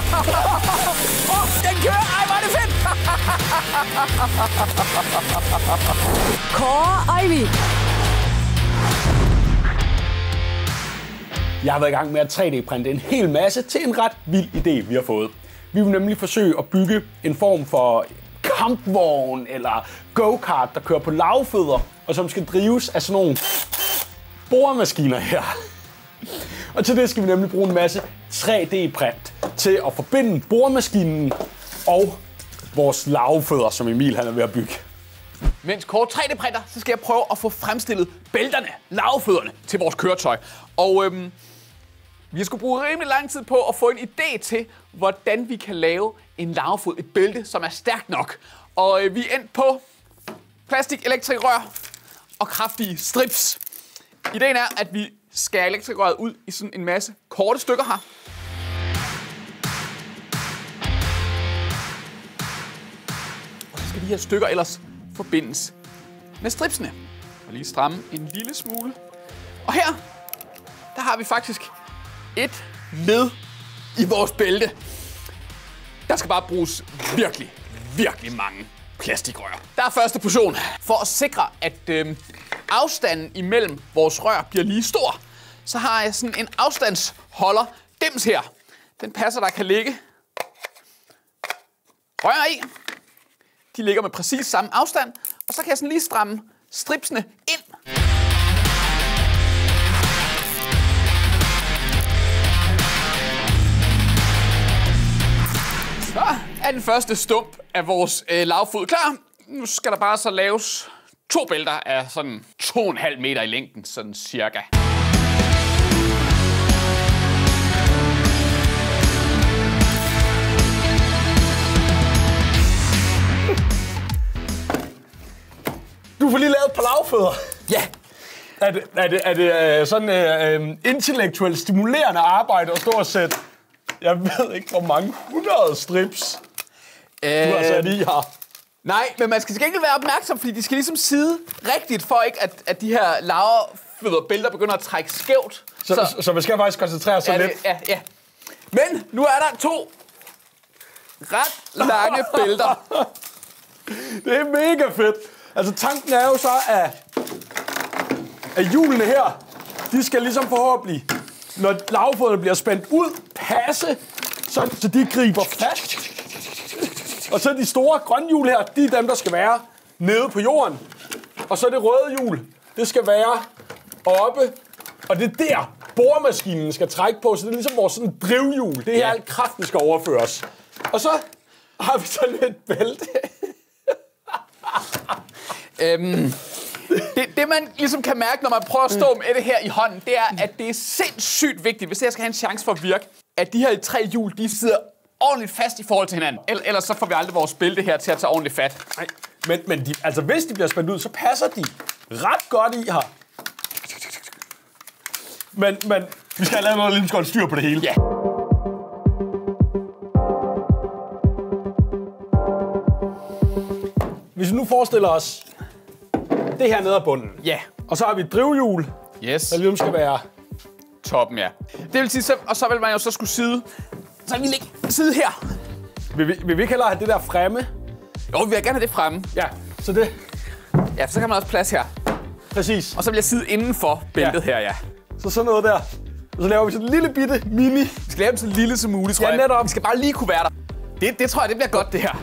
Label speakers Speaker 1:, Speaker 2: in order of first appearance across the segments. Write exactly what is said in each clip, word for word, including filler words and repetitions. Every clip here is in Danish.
Speaker 1: oh, den kører! Ej, hvor er det fedt!
Speaker 2: Kåre og Emil.
Speaker 3: Jeg har været i gang med at tre D-printe en hel masse til en ret vild idé, vi har fået. Vi vil nemlig forsøge at bygge en form for kampvogn eller go-kart, der kører på lavfødder, og som skal drives af sådan nogle boremaskiner her. Og til det skal vi nemlig bruge en masse tre D-print til at forbinde boremaskinen og vores lavfødder, som Emil han er ved at bygge.
Speaker 1: Mens Kåre tre D-printer, så skal jeg prøve at få fremstillet bælterne, lavfødderne, til vores køretøj. Og øhm, vi skulle bruge rimelig lang tid på at få en idé til, hvordan vi kan lave en lavfod, et bælte, som er stærkt nok. Og øh, vi er endt på plastik, elektrikrør og kraftige strips. Ideen er, at vi skærer elektrikrøret ud i sådan en masse korte stykker her. Og så skal de her stykker ellers forbindes med stripsene. Og lige stramme en lille smule. Og her, der har vi faktisk et led i vores bælte. Der skal bare bruges virkelig, virkelig mange plastikrør. Der er første portion. For at sikre, at øh, afstanden imellem vores rør bliver lige stor, så har jeg sådan en afstandsholder dims her. Den passer, der kan ligge rør i. De ligger med præcis samme afstand. Og så kan jeg sådan lige stramme stripsene ind. Så er den første stump af vores øh, lavfod klar. Nu skal der bare så laves to bælter af sådan to og en halv meter i længden, sådan cirka.
Speaker 3: Du får lige lavet et par lavfødder.
Speaker 1: Ja.
Speaker 3: Er det, er det, er det øh, sådan øh, øh, intellektuelt stimulerende arbejde at stå og sætte, jeg ved ikke, hvor mange hundrede strips
Speaker 1: Øh,
Speaker 3: du har sat i her?
Speaker 1: Nej, men man skal til gengæld være opmærksom, fordi de skal ligesom sidde rigtigt, for ikke at, at de her lavfødderbælter begynder at trække skævt.
Speaker 3: Så, så, så man skal faktisk koncentrere sig
Speaker 1: ja,
Speaker 3: lidt.
Speaker 1: det, ja, ja. Men nu er der to ret lange bælter.
Speaker 3: Det er mega fedt. Altså tanken er jo så, at, at hjulene her, de skal ligesom forhåbentlig, når lavfødderne bliver spændt ud, passe, så, så de griber fast. Og så de store grønne hjul her, de er dem, der skal være nede på jorden. Og så det røde hjul, det skal være oppe. Og det er der, boremaskinen skal trække på, så det er ligesom vores sådan drivhjul. Det er her, alt kraften skal overføres. Og så har vi sådan et bælte.
Speaker 1: øhm, det, det, man ligesom kan mærke, når man prøver at stå med det her i hånden, det er, at det er sindssygt vigtigt, hvis det her skal have en chance for at virke, at de her tre hjul, de sidder ordentligt fast i forhold til hinanden. Ellers så får vi aldrig vores bælte her til at tage ordentligt fat.
Speaker 3: Nej, men, men de, altså hvis de bliver spændt ud, så passer de ret godt i her. Men, men vi skal have lavet noget, der lige skal holde styr på det hele.
Speaker 1: Ja.
Speaker 3: Hvis vi nu forestiller os det her nede af bunden.
Speaker 1: Ja.
Speaker 3: Og så har vi et drivhjul,
Speaker 1: Yes.
Speaker 3: der ligesom skal være...
Speaker 1: Toppen, ja. Det vil sige, så, og så vil man jo så skulle sidde. Så vil vi ligge sidde her.
Speaker 3: Vil vi, vil vi ikke hellere have det der fremme?
Speaker 1: Jo, vi vil gerne have det fremme.
Speaker 3: Ja, så det...
Speaker 1: Ja, så kan man også plads her.
Speaker 3: Præcis.
Speaker 1: Og så vil jeg sidde inden for bæltet
Speaker 3: Ja.
Speaker 1: her, ja.
Speaker 3: Så sådan noget der. Og så laver vi sådan en lille bitte mini.
Speaker 1: Vi skal lave dem så lille som muligt, tror
Speaker 3: Ja,
Speaker 1: jeg.
Speaker 3: netop.
Speaker 1: Vi skal bare lige kunne være der. Det, det tror jeg, det bliver godt, det her.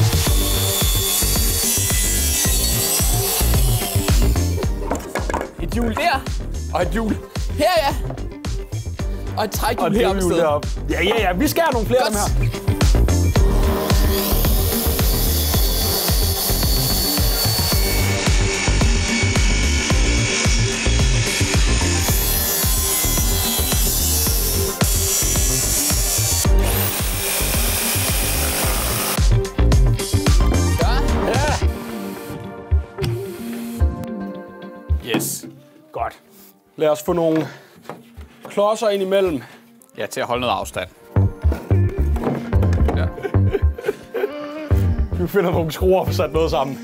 Speaker 1: Et hjul der, og et hjul her, ja. Og et trækhjul
Speaker 3: Og et
Speaker 1: heroppe
Speaker 3: drivhjul
Speaker 1: i stedet.
Speaker 3: deroppe. Ja, ja, ja. Vi skal have nogle flere af dem her.
Speaker 1: Yes.
Speaker 3: Godt. Lad os få nogle klodser ind imellem.
Speaker 1: Ja, til at holde noget afstand. Ja.
Speaker 3: Vi finder nogle skruer og får sat noget sammen.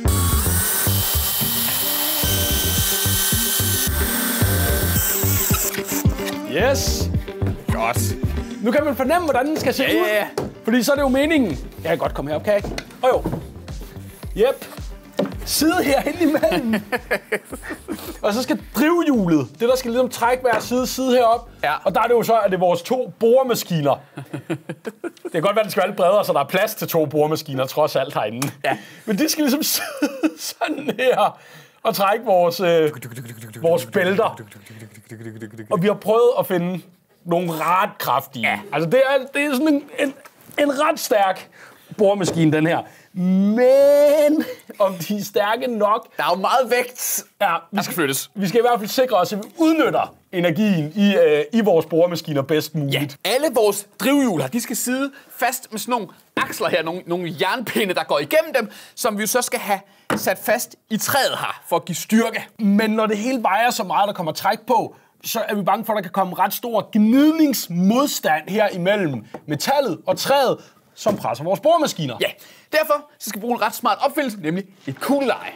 Speaker 3: Yes.
Speaker 1: Godt.
Speaker 3: Nu kan man fornemme, hvordan den skal se
Speaker 1: Ja,
Speaker 3: ud.
Speaker 1: ja, ja.
Speaker 3: Fordi så er det jo meningen. Jeg kan godt komme herop, kan jeg ikke? Åh jo. Yep. Sidde herinde imellem. Og så skal drivhjulet, det der skal ligesom trække hver side, side herop.
Speaker 1: Ja.
Speaker 3: Og der er det jo så, at det er vores to boremaskiner. Det kan godt være, at det skal være lidt bredere, så der er plads til to boremaskiner, trods alt herinde.
Speaker 1: Ja.
Speaker 3: Men de skal ligesom sidde sådan her og trække vores, øh, vores bælter. Og vi har prøvet at finde nogle ret kraftige.
Speaker 1: Ja.
Speaker 3: Altså det er, det er sådan en, en, en ret stærk boremaskine, den her. Men om de er stærke nok...
Speaker 1: Der er jo meget vægt,
Speaker 3: ja, vi
Speaker 1: der skal flyttes.
Speaker 3: Vi skal i hvert fald sikre os, at vi udnytter energien i, øh, i vores boremaskiner bedst muligt.
Speaker 1: Ja. Alle vores drivhjul her, de skal sidde fast med sådan nogle aksler her, nogle, nogle jernpinde, der går igennem dem, som vi jo så skal have sat fast i træet her, for at give styrke.
Speaker 3: Men når det hele vejer så meget, der kommer træk på, så er vi bange for, at der kan komme ret stor gnidningsmodstand her imellem metallet og træet, som presser vores boremaskiner.
Speaker 1: Ja, derfor så skal vi bruge en ret smart opfindelse, nemlig et kugleleje.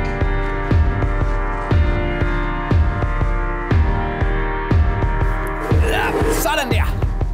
Speaker 1: Ja, sådan der.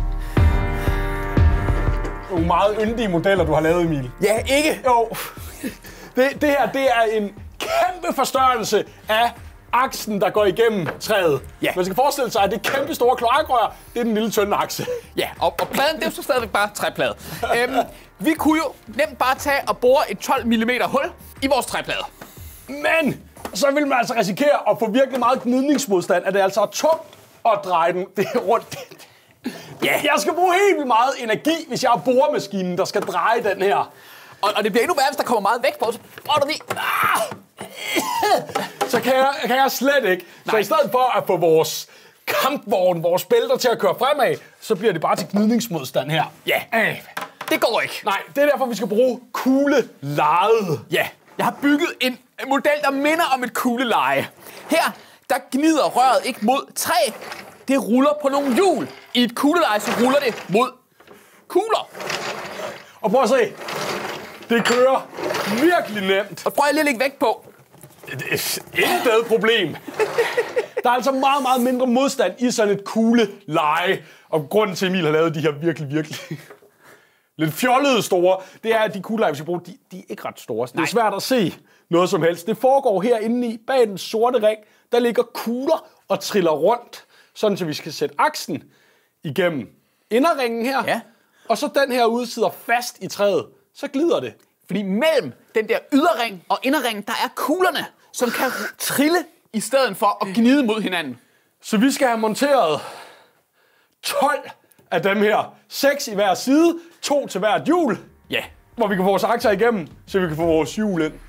Speaker 3: Nogle meget yndige modeller, du har lavet, Emil.
Speaker 1: Ja, ikke?
Speaker 3: Jo. Det, det her, det er en kæmpe forstørrelse af aksen, der går igennem træet.
Speaker 1: Ja.
Speaker 3: Man skal forestille sig, at det kæmpe store kloakrør, det er den lille tynde akse.
Speaker 1: Ja, og, og pladen, det er jo så stadigvæk bare træplade. øhm, vi kunne jo nemt bare tage og bore et tolv millimeter hul i vores træplade.
Speaker 3: Men så vil man altså risikere at få virkelig meget gnidningsmodstand, at det altså er tungt at dreje den det er rundt. Ja, jeg skal bruge helt vildt meget energi, hvis jeg har boremaskinen, der skal dreje den her.
Speaker 1: Og, og det bliver endnu værre, hvis der kommer meget vægt på, så bruger du lige... Ah!
Speaker 3: Så kan jeg, kan jeg slet ikke. Nej. Så i stedet for at få vores kampvogn, vores bælter til at køre fremad, så bliver det bare til gnidningsmodstand her.
Speaker 1: Ja, det går ikke.
Speaker 3: Nej, det er derfor, vi skal bruge kuglelejet.
Speaker 1: Ja, jeg har bygget en model, der minder om et kugleleje. Her, der gnider røret ikke mod træ. Det ruller på nogle hjul. I et kugleleje, så ruller det mod kugler.
Speaker 3: Og prøv at se. Det kører virkelig nemt.
Speaker 1: Og prøv lige at lægge vægt på.
Speaker 3: Intet problem. Der er altså meget, meget mindre modstand i sådan et kugleleje. Og grunden til, at Emil har lavet de her virkelig, virkelig lidt fjollede store, det er, at de kugleleje, vi skal bruge, de, de er ikke ret store. Det er svært at se noget som helst. Det foregår herinde i, bag den sorte ring, der ligger kugler og triller rundt, sådan så vi skal sætte aksen igennem inderringen her.
Speaker 1: Ja.
Speaker 3: Og så den her ude sidder fast i træet. Så glider det.
Speaker 1: Fordi mellem den der yderring og inderring, der er kuglerne, som kan trille i stedet for at gnide mod hinanden.
Speaker 3: Så vi skal have monteret tolv af dem her. seks i hver side, to til hvert hjul.
Speaker 1: Ja.
Speaker 3: Hvor vi kan få vores akser igennem, så vi kan få vores hjul ind.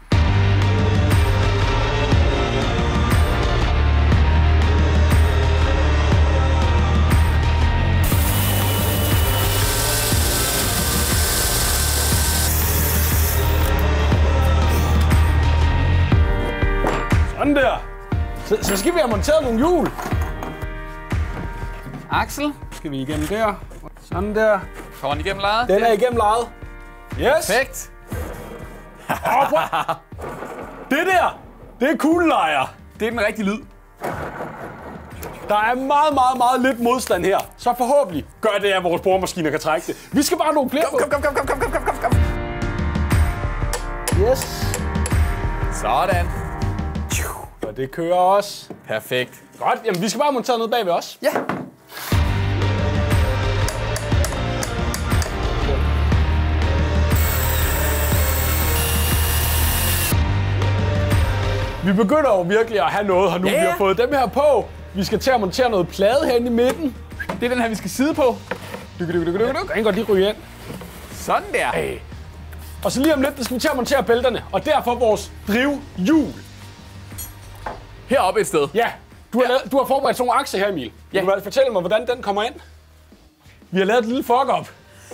Speaker 3: Sådan der. Så, så skal vi have monteret nogle hjul.
Speaker 1: Aksel.
Speaker 3: Skal vi igennem der. Sådan der.
Speaker 1: Kommer den igennem lejet?
Speaker 3: Den er igennem lejet. Yes.
Speaker 1: Perfekt.
Speaker 3: Det der, det er kuglelejer.
Speaker 1: Det er den rigtige lyd.
Speaker 3: Der er meget, meget, meget lidt modstand her. Så forhåbentlig gør det, at vores boremaskiner kan trække det. Vi skal bare have nogle flere.
Speaker 1: Kom, kom, kom, kom, kom, kom, kom, kom, kom.
Speaker 3: Yes.
Speaker 1: Sådan.
Speaker 3: Og det kører også.
Speaker 1: Perfekt.
Speaker 3: Godt, jamen vi skal bare montere noget bag ved os.
Speaker 1: Ja.
Speaker 3: Vi begynder jo virkelig at have noget her nu.
Speaker 1: Ja, ja.
Speaker 3: Vi har fået dem her på. Vi skal til at montere noget plade herinde i midten.
Speaker 1: Det er den her, vi skal sidde på.
Speaker 3: Du kan godt lige ryge ind.
Speaker 1: Sådan der.
Speaker 3: Hey. Og så lige om lidt, der skal vi til at montere bælterne. Og derfor vores drivhjul.
Speaker 1: Heroppe et sted.
Speaker 3: Ja, du har, ja. Lavet, du har forberedt sådan nogle akse her, Emil.
Speaker 1: Ja.
Speaker 3: Du vil fortælle mig, hvordan den kommer ind. Vi har lavet et lille fuck-up.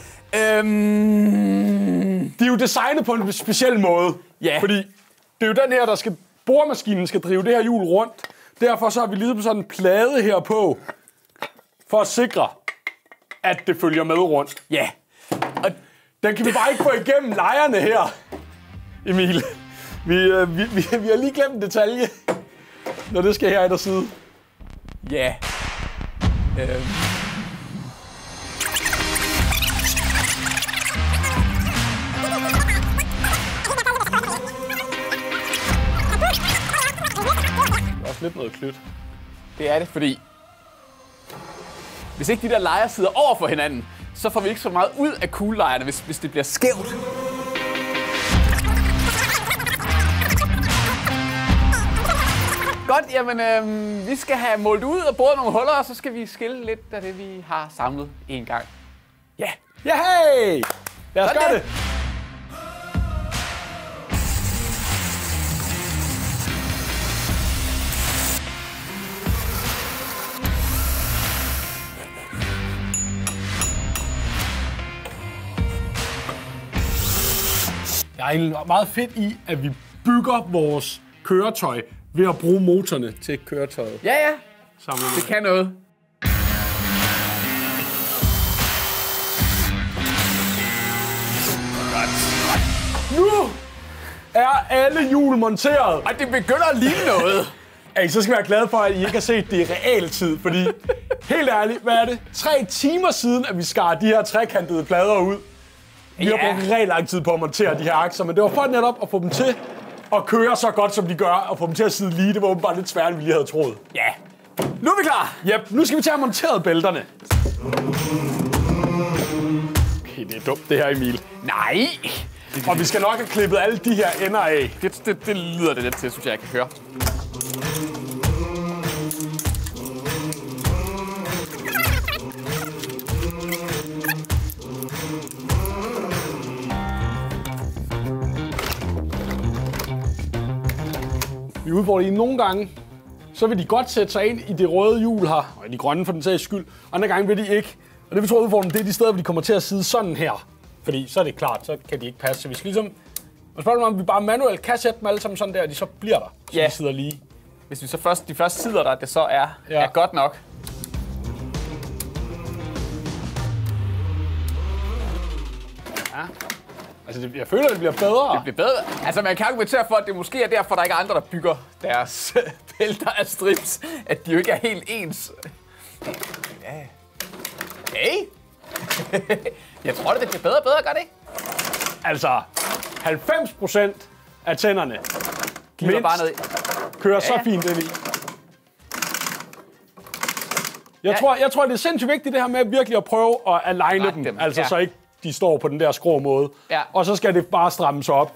Speaker 1: Øhm...
Speaker 3: De er jo designet på en speciel måde.
Speaker 1: Ja.
Speaker 3: Fordi det er jo den her, der skal... Boremaskinen skal drive det her hjul rundt. Derfor så har vi lige sådan en plade her på. For at sikre, at det følger med rundt.
Speaker 1: Ja. Og
Speaker 3: den kan vi bare ikke få igennem lejerne her, Emil. Vi, øh, vi, vi, vi har lige glemt en detalje, når det skal her i der side.
Speaker 1: ja. Øhm...
Speaker 3: også lidt noget klydt.
Speaker 1: Det er det, fordi hvis ikke de der lejer sidder over for hinanden, så får vi ikke så meget ud af kuglelejerne, hvis, hvis det bliver skævt. Godt, jamen øh, vi skal have målt ud og boret nogle huller, og så skal vi skille lidt af det, vi har samlet en gang. Ja!
Speaker 3: Ja, hey! Lad os gøre det! Der er egentlig meget fedt i, at vi bygger vores køretøj ved at bruge motorerne til køretøjet.
Speaker 1: Ja, ja.
Speaker 3: Samlet
Speaker 1: Det kan noget.
Speaker 3: Nu er alle hjul monteret.
Speaker 1: Og det begynder at ligne noget.
Speaker 3: Ej, så skal vi være glade for, at I ikke har set det i realtid, fordi helt ærligt, hvad er det? Tre timer siden, at vi skar de her trekantede plader ud. Vi har
Speaker 1: Ja.
Speaker 3: brugt rigtig lang tid på at montere de her akser, men det var for netop at få dem til at køre så godt, som de gør, og få dem til at sidde lige. Det var åbenbart lidt sværere, end vi lige havde troet.
Speaker 1: Ja. Nu er vi klar.
Speaker 3: Yep, nu skal vi til at have monteret bælterne. Okay, det er dumt det her, Emil.
Speaker 1: Nej.
Speaker 3: Og vi skal nok have klippet alle de her ender af.
Speaker 1: Det, det, det lyder det lidt til, synes jeg, jeg kan høre.
Speaker 3: Vi udfordrer de nogle gange, så vil de godt sætte sig ind i det røde hjul her, og i de grønne for den sags skyld. Andre gange vil de ikke. Og det vi tror udfordringen, det er de steder, hvor de kommer til at sidde sådan her. Fordi så er det klart, så kan de ikke passe. Så vi skal ligesom... Og spørger mig, om vi bare manuelt kan sætte dem alle sammen sådan der, og de så bliver der. Så
Speaker 1: Ja.
Speaker 3: de sidder lige.
Speaker 1: Hvis vi så først, de første sider, der det så er,
Speaker 3: Ja.
Speaker 1: er godt nok.
Speaker 3: Ja. Altså, det, jeg føler, det bliver bedre.
Speaker 1: Det bliver bedre. Altså, man kan argumentere for, at det måske er derfor, der ikke er andre, der bygger deres bælter af strips. At de jo ikke er helt ens. Ja. Okay. Jeg tror, det bliver bedre og bedre, gør det ikke?
Speaker 3: Altså, halvfems procent af tænderne
Speaker 1: Giver bare ned i.
Speaker 3: kører
Speaker 1: Ja.
Speaker 3: så fint ind i. Jeg,
Speaker 1: Ja.
Speaker 3: tror, jeg tror, det er sindssygt vigtigt det her med virkelig at prøve at aligne
Speaker 1: Rette
Speaker 3: dem.
Speaker 1: dem,
Speaker 3: Altså,
Speaker 1: ja.
Speaker 3: så ikke de står på den der skrå måde.
Speaker 1: Ja.
Speaker 3: Og så skal det bare strammes op.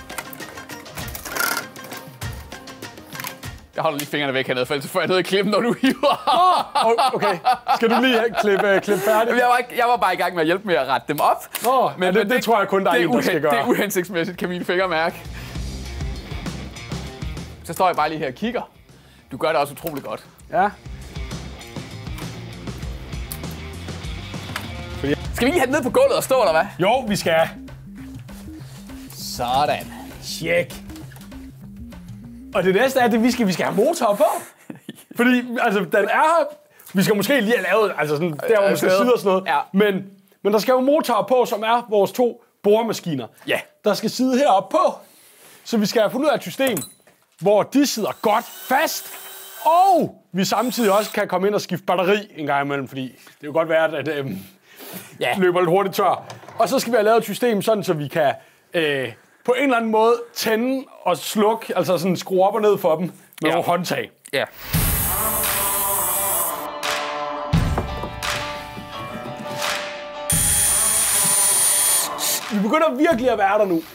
Speaker 1: Jeg holder lige fingrene væk hernede, for ellers får jeg noget i klippen, når du hiver.
Speaker 3: Okay, skal du lige klippe, klippe færdigt?
Speaker 1: Jeg var, ikke, jeg var bare i gang med at hjælpe med at rette dem op.
Speaker 3: Nå, men det, det tror jeg kun, der er en, der skal gøre.
Speaker 1: Det er uhensigtsmæssigt, kan mine fingre mærke. Så står jeg bare lige her og kigger. Du gør det også utrolig godt.
Speaker 3: Ja.
Speaker 1: Skal vi lige have den ned på gulvet og stå, eller hvad?
Speaker 3: Jo, vi skal.
Speaker 1: Sådan.
Speaker 3: Tjek. Og det næste er, at vi skal, vi skal have motor på. Fordi, altså, den er her. Vi skal måske lige have lavet, altså sådan, der hvor man skal sidde og sådan noget.
Speaker 1: Ja.
Speaker 3: Men, men der skal jo motorer på, som er vores to boremaskiner.
Speaker 1: Ja.
Speaker 3: Der skal sidde heroppe på. Så vi skal have fundet ud af et system, hvor de sidder godt fast. Og vi samtidig også kan komme ind og skifte batteri en gang imellem, fordi det kan jo godt være, at øh,
Speaker 1: Ja.
Speaker 3: løber lidt hurtigt tør. Og så skal vi have lavet et system, sådan så vi kan øh, på en eller anden måde tænde og slukke, altså sådan skrue op og ned for dem med
Speaker 1: Ja.
Speaker 3: nogle håndtag.
Speaker 1: Ja.
Speaker 3: Vi begynder virkelig at være der nu.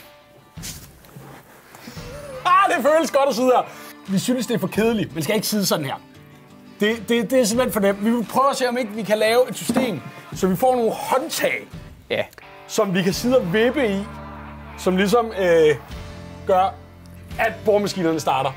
Speaker 3: Ah, det føles godt at sidde her. Vi synes, det er for kedeligt. Man skal ikke sidde sådan her. Det, det, det er simpelthen for nemt. Vi vil prøve at se, om ikke vi kan lave et system, så vi får nogle håndtag,
Speaker 1: Ja.
Speaker 3: som vi kan sidde og vippe i, som ligesom øh, gør, at boremaskinerne starter.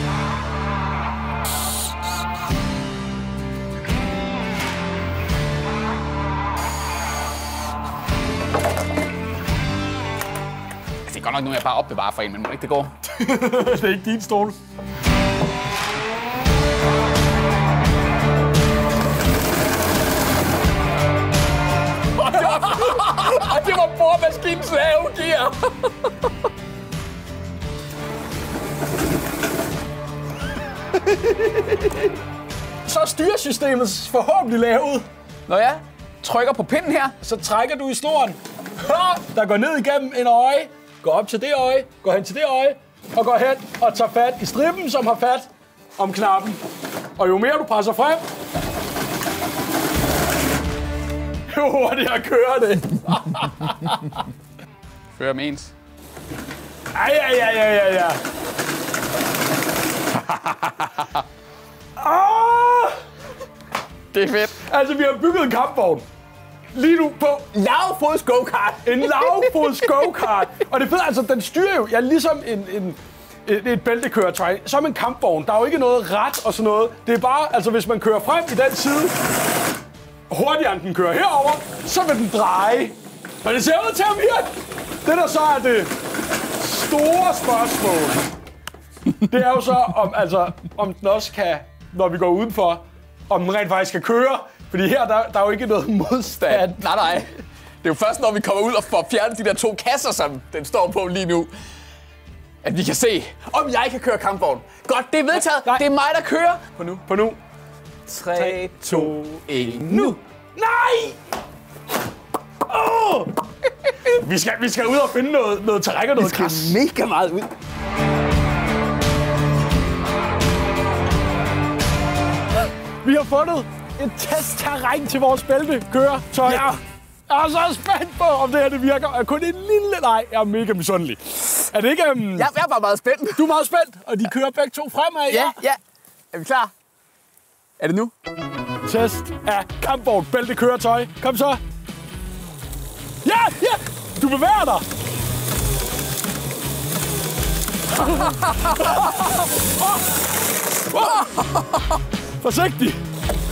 Speaker 1: Det er godt nok nu, jeg bare opbevarer for en, men må ikke det går.
Speaker 3: Det er ikke din stol.
Speaker 1: Og det var boremaskinens lave gear.
Speaker 3: Så er styresystemet forhåbentlig lavet.
Speaker 1: Nå ja, trykker på pinden her.
Speaker 3: Så trækker du i snoren, der går ned igennem en øje, går op til det øje, går hen til det øje, og går hen og tager fat i strippen, som har fat om knappen. Og jo mere du presser frem, jo hurtigere kører det.
Speaker 1: Fører med ens.
Speaker 3: Ej, ja, ja, ja, ja, ja. oh!
Speaker 1: Det er fedt.
Speaker 3: Altså, vi har bygget en kampvogn. Lige nu på
Speaker 1: lavfods go-kart.
Speaker 3: En lavfods go-kart. Og det er fedt, altså, den styrer jo, ja, ligesom en, en, et, et bæltekøretøj, som en kampvogn. Der er jo ikke noget ret og sådan noget. Det er bare, altså, hvis man kører frem i den side, hurtigere end den kører herover, så vil den dreje. Og det ser ud til at virke. Det der så er det store spørgsmål, det er jo så, om, altså, om den også kan, når vi går udenfor, om den rent faktisk kan køre. Fordi her, der, der er jo ikke noget modstand.
Speaker 1: Nej, nej. Det er jo først, når vi kommer ud og får fjernet de der to kasser, som den står på lige nu, at vi kan se, om jeg kan køre kampvogn. Godt, det er vedtaget. Nej. Det er mig, der kører. På nu.
Speaker 3: På nu.
Speaker 1: tre, to, et, nu.
Speaker 3: Nej! Oh! vi, skal, vi skal ud og finde noget, noget terræn og noget
Speaker 1: græs. Vi skal mega meget ud.
Speaker 3: Vi har fundet et testterræn til vores bæltekøretøj. Ja. Jeg er så spændt på, om det her det virker. Og kun en lille... Nej, jeg er mega misundelig. Er det ikke... Um...
Speaker 1: Ja, jeg er bare meget spændt.
Speaker 3: Du er meget spændt, og de kører begge to fremad.
Speaker 1: Ja, ja. Er vi klar? Er det nu?
Speaker 3: Test af kampvogn bæltekøretøj. Kom så. Ja, ja! Du bevæger dig! Forsigtig!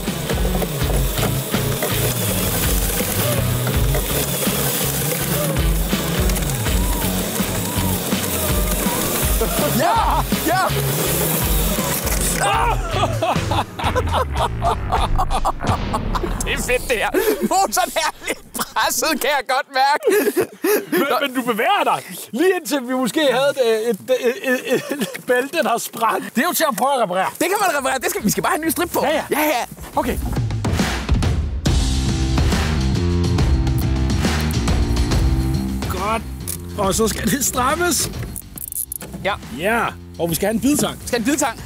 Speaker 1: Ja! Ja! Det er fedt, det her. Motoren er lidt presset, kan jeg godt mærke.
Speaker 3: Men, men du bevæger dig. Lige indtil vi måske havde et, et, et, et, et bælte, der sprang. Det er jo til at prøve at reparere.
Speaker 1: Det kan man reparere. Det skal, vi skal bare have en ny strip på.
Speaker 3: Ja, ja.
Speaker 1: Ja, ja.
Speaker 3: Okay. Godt. Og så skal det strammes.
Speaker 1: Ja.
Speaker 3: Ja. Og vi skal have en bidtang.
Speaker 1: Vi skal have en bidtang.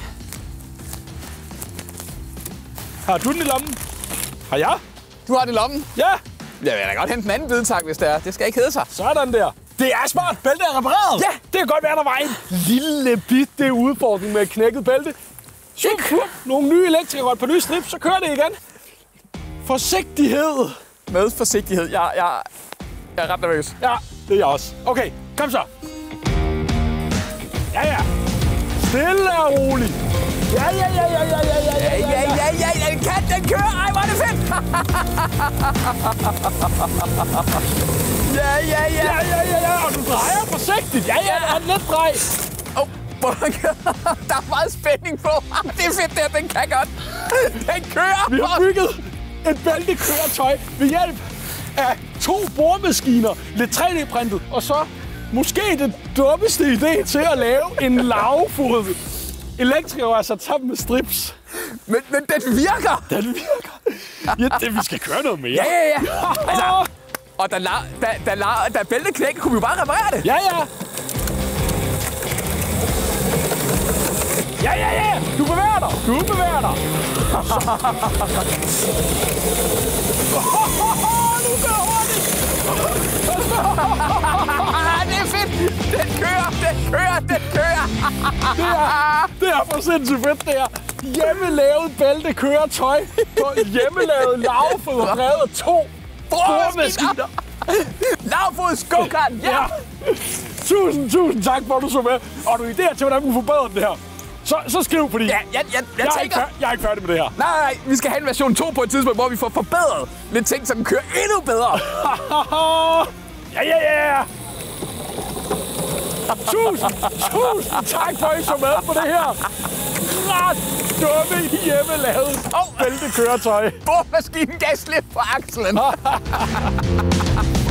Speaker 3: Har du den i lommen? Har jeg?
Speaker 1: Du har den i lommen?
Speaker 3: Ja.
Speaker 1: Jeg vil da godt hente en anden bidtang, hvis det er. Det skal ikke hedde sig.
Speaker 3: Sådan der. Det er smart. Bæltet er repareret.
Speaker 1: Ja.
Speaker 3: Det kan godt være, der var en lille bitte udfordring med et knækket bælte. Super. Nogle nye elektrikere på ny strip, så kører det igen. Forsigtighed.
Speaker 1: Med forsigtighed. Jeg, jeg, jeg er ret nervøs.
Speaker 3: Ja, det er jeg også. Okay, kom så. Ja, ja. Stille og roligt. Ja, ja, ja, ja, ja, ja, ja,
Speaker 1: ja, ja, ja, ja, ja, den kan, den kører. Ej, hvor er det fedt. Ja, ja, ja.
Speaker 3: Ja, ja, ja, ja, og du drejer forsigtigt. Ja, ja, der er en let drej.
Speaker 1: Åh, der er meget spænding på. Det er fedt, det her, den kan godt. Den kører.
Speaker 3: Vi har bygget et bæltekøretøj ved hjælp af to boremaskiner, lidt tre D-printet, og så måske den dummeste idé til at lave en lavfod elektriker er sat sammen med strips.
Speaker 1: Men, men den virker!
Speaker 3: Den virker! Ja, det, vi skal køre noget mere.
Speaker 1: Ja, ja, ja. Altså, og da, da, da, da bæltet knækker, kunne vi jo bare reparere det.
Speaker 3: Ja, ja. Ja, ja, ja. Du bevæger dig. Du bevæger dig. Nu går hurtigt.
Speaker 1: Det er fedt. Den kører, den kører, den kører.
Speaker 3: det, er, det er for sindssygt fedt, det her. Hjemmelavet bæltekøretøj på hjemmelavet lavfod og drevet to boremaskiner.
Speaker 1: Lavfods go-kart, ja. ja.
Speaker 3: Tusind, tusind tak for, at du så med. Og du har idéer til, hvordan vi forbedrer det her. Så, så skriv, fordi
Speaker 1: ja, jeg, jeg, jeg,
Speaker 3: jeg, er
Speaker 1: tænker...
Speaker 3: ikke, jeg er ikke færdig med det her.
Speaker 1: Nej, nej, vi skal have en version to på et tidspunkt, hvor vi får forbedret lidt ting, så den kører endnu bedre.
Speaker 3: ja, ja, ja, ja. Tusind, tusind tak for, at I så med på det her. Ret dumme hjemmelavet oh. bæltekøretøj.
Speaker 1: Boremaskinen gav slip på akslen.